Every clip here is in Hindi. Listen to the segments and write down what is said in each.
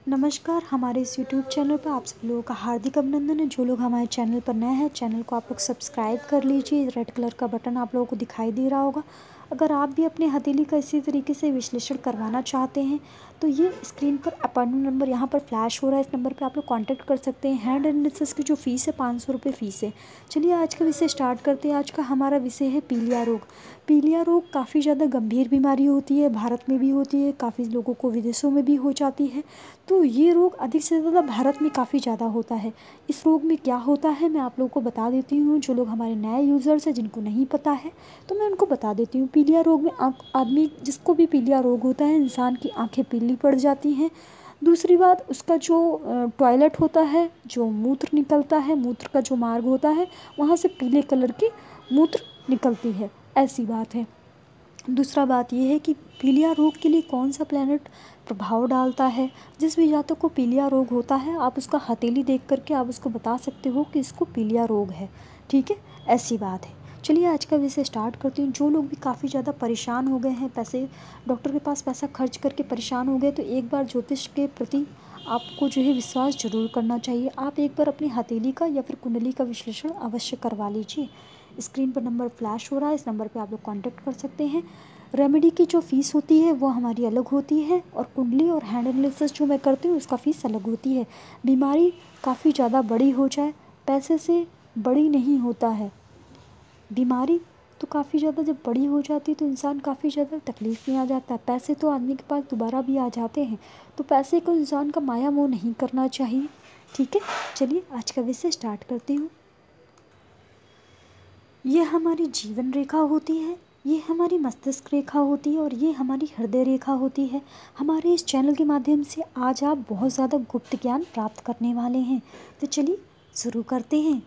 नमस्कार, हमारे इस यूट्यूब चैनल पर आप सभी लोगों का हार्दिक अभिनंदन है। जो लोग हमारे चैनल पर नए हैं, चैनल को आप लोग सब्सक्राइब कर लीजिए। रेड कलर का बटन आप लोगों को दिखाई दे रहा होगा। अगर आप भी अपने हथेली का इसी तरीके से विश्लेषण करवाना चाहते हैं तो ये स्क्रीन पर अपॉइंटमेंट नंबर यहाँ पर फ्लैश हो रहा है, इस नंबर पे आप लोग कांटेक्ट कर सकते हैं। हैंड एनालिसिस की जो फ़ीस है 500 रुपये फ़ीस है। चलिए आज का विषय स्टार्ट करते हैं। आज का हमारा विषय है पीलिया रोग। पीलिया रोग काफ़ी ज़्यादा गंभीर बीमारी होती है, भारत में भी होती है, काफ़ी लोगों को विदेशों में भी हो जाती है। तो ये रोग अधिक से ज़्यादा भारत में काफ़ी ज़्यादा होता है। इस रोग में क्या होता है मैं आप लोगों को बता देती हूँ। जो लोग हमारे नए यूज़र्स हैं जिनको नहीं पता है तो मैं उनको बता देती हूँ। पीलिया रोग में आदमी जिसको भी पीलिया रोग होता है, इंसान की आंखें पीली पड़ जाती हैं। दूसरी बात, उसका जो टॉयलेट होता है, जो मूत्र निकलता है, मूत्र का जो मार्ग होता है, वहाँ से पीले कलर की मूत्र निकलती है, ऐसी बात है। दूसरा बात यह है कि पीलिया रोग के लिए कौन सा प्लैनेट प्रभाव डालता है। जिस भी जातक को पीलिया रोग होता है आप उसका हथेली देख करके आप उसको बता सकते हो कि इसको पीलिया रोग है, ठीक है, ऐसी बात है। चलिए आज का विषय स्टार्ट करती हूँ। जो लोग भी काफ़ी ज़्यादा परेशान हो गए हैं, पैसे डॉक्टर के पास पैसा खर्च करके परेशान हो गए, तो एक बार ज्योतिष के प्रति आपको जो है विश्वास जरूर करना चाहिए। आप एक बार अपनी हथेली का या फिर कुंडली का विश्लेषण अवश्य करवा लीजिए। स्क्रीन पर नंबर फ्लैश हो रहा है, इस नंबर पे आप लोग कांटेक्ट कर सकते हैं। रेमेडी की जो फ़ीस होती है वो हमारी अलग होती है और कुंडली और हैंड एनालिसिस जो मैं करती हूँ उसका फ़ीस अलग होती है। बीमारी काफ़ी ज़्यादा बड़ी हो जाए, पैसे से बड़ी नहीं होता है बीमारी। तो काफ़ी ज़्यादा जब बड़ी हो जाती है तो इंसान काफ़ी ज़्यादा तकलीफ़ में आ जाता है। पैसे तो आदमी के पास दोबारा भी आ जाते हैं, तो पैसे को इंसान का माया मोह नहीं करना चाहिए, ठीक है। चलिए आज का विषय स्टार्ट करती हूँ। ये हमारी जीवन रेखा होती है, ये हमारी मस्तिष्क रेखा होती है और ये हमारी हृदय रेखा होती है। हमारे इस चैनल के माध्यम से आज आप बहुत ज़्यादा गुप्त ज्ञान प्राप्त करने वाले हैं। तो चलिए शुरू करते हैं।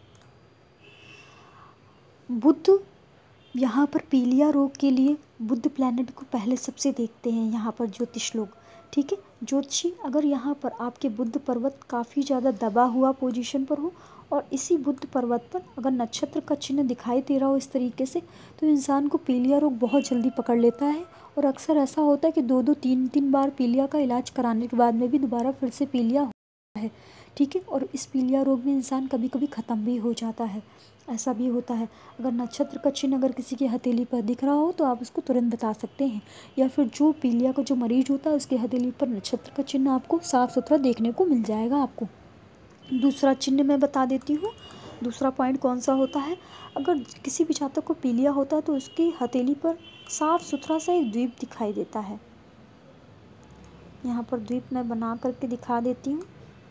बुध, यहाँ पर पीलिया रोग के लिए बुध प्लैनेट को पहले सबसे देखते हैं यहाँ पर ज्योतिष लोग, ठीक है। ज्योतिषी अगर यहाँ पर आपके बुध पर्वत काफ़ी ज़्यादा दबा हुआ पोजीशन पर हो और इसी बुध पर्वत पर अगर नक्षत्र का चिन्ह दिखाई दे रहा हो इस तरीके से, तो इंसान को पीलिया रोग बहुत जल्दी पकड़ लेता है। और अक्सर ऐसा होता है कि 2-2 3-3 बार पीलिया का इलाज कराने के बाद में भी दोबारा फिर से पीलिया होता है, ठीक है। और इस पीलिया रोग में इंसान कभी कभी ख़त्म भी हो जाता है, ऐसा भी होता है। अगर नक्षत्र का चिन्ह अगर किसी की हथेली पर दिख रहा हो तो आप उसको तुरंत बता सकते हैं, या फिर जो पीलिया का जो मरीज होता है उसकी हथेली पर नक्षत्र का चिन्ह आपको साफ सुथरा देखने को मिल जाएगा आपको। दूसरा चिन्ह मैं बता देती हूँ। दूसरा पॉइंट कौन सा होता है, अगर किसी भी जातक को पीलिया होता है तो उसकी हथेली पर साफ सुथरा सा एक द्वीप दिखाई देता है। यहाँ पर द्वीप मैं बना करके दिखा देती हूँ।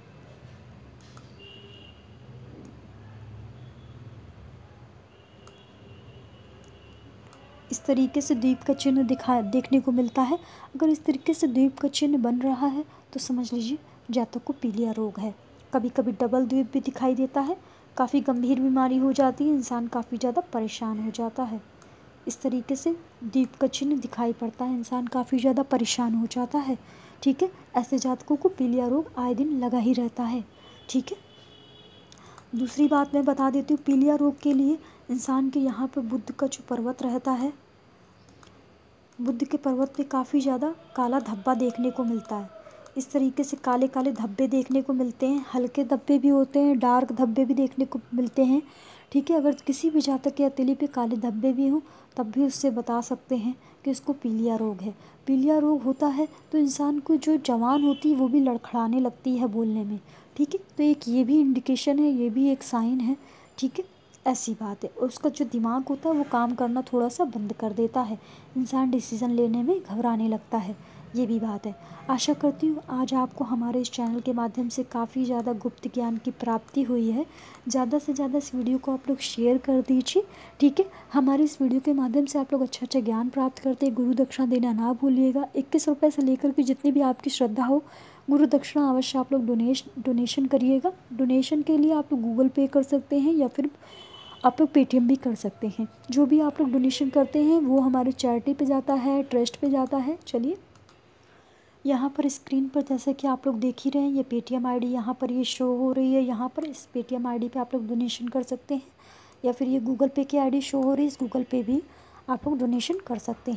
इस तरीके से द्वीप का चिन्ह देखने को मिलता है। अगर इस तरीके से द्वीप का चिन्ह बन रहा है तो समझ लीजिए जातक को पीलिया रोग है। कभी कभी डबल द्वीप भी दिखाई देता है, काफ़ी गंभीर बीमारी हो जाती है, इंसान काफ़ी ज़्यादा परेशान हो जाता है। इस तरीके से द्वीप का चिन्ह दिखाई पड़ता है, इंसान काफ़ी ज़्यादा परेशान हो जाता है, ठीक है। ऐसे जातकों को पीलिया रोग आए दिन लगा ही रहता है, ठीक है। दूसरी बात मैं बता देती हूँ, पीलिया रोग के लिए इंसान के यहाँ पर बुध का जो पर्वत रहता है, बुध के पर्वत पे काफ़ी ज़्यादा काला धब्बा देखने को मिलता है। इस तरीके से काले काले धब्बे देखने को मिलते हैं, हल्के धब्बे भी होते हैं, डार्क धब्बे भी देखने को मिलते हैं, ठीक है। अगर किसी भी जातक के हथेली पे काले धब्बे भी हों तब भी उससे बता सकते हैं कि उसको पीलिया रोग है। पीलिया रोग होता है तो इंसान को जो जवान होती है वो भी लड़खड़ाने लगती है बोलने में, ठीक है। तो एक ये भी इंडिकेशन है, ये भी एक साइन है, ठीक है, ऐसी बात है। उसका जो दिमाग होता है वो काम करना थोड़ा सा बंद कर देता है, इंसान डिसीज़न लेने में घबराने लगता है, ये भी बात है। आशा करती हूँ आज आपको हमारे इस चैनल के माध्यम से काफ़ी ज़्यादा गुप्त ज्ञान की प्राप्ति हुई है। ज़्यादा से ज़्यादा इस वीडियो को आप लोग शेयर कर दीजिए, ठीक है। हमारे इस वीडियो के माध्यम से आप लोग अच्छा अच्छा ज्ञान प्राप्त करते हैं। गुरु दक्षिणा देना ना भूलिएगा। 21 रुपये से लेकर के जितनी भी आपकी श्रद्धा हो, गुरु दक्षिणा अवश्य आप लोग डोनेशन करिएगा। डोनेशन के लिए आप लोग गूगल पे कर सकते हैं या फिर आप लोग पेटीएम भी कर सकते हैं। जो भी आप लोग डोनेशन करते हैं वो हमारे चैरिटी पे जाता है, ट्रस्ट पे जाता है। चलिए यहाँ पर स्क्रीन पर जैसे कि आप लोग देख ही रहे हैं, ये पेटीएम आईडी यहाँ पर ये शो हो रही है। यहाँ पर इस पेटीएम आईडी पे आप लोग डोनेशन कर सकते हैं, या फिर ये गूगल पे की आईडी शो हो रही है, इस गूगल पे भी आप लोग डोनेशन कर सकते हैं,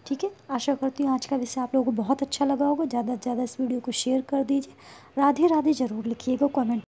ठीक है, आशा करती हूँ आज का विषय आप लोगों को बहुत अच्छा लगा होगा। ज़्यादा से ज़्यादा इस वीडियो को शेयर कर दीजिए। राधे राधे ज़रूर लिखिएगा कमेंट।